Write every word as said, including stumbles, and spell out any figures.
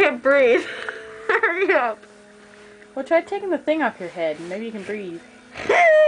can't breathe. Hurry up. Well, try taking the thing off your head and maybe you can breathe.